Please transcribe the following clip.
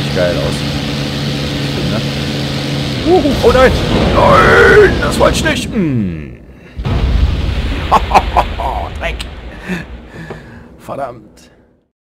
richtig geil aus. Stimmt, ne? Oh nein! Nein! Das wollte ich nicht! Dreck! Verdammt!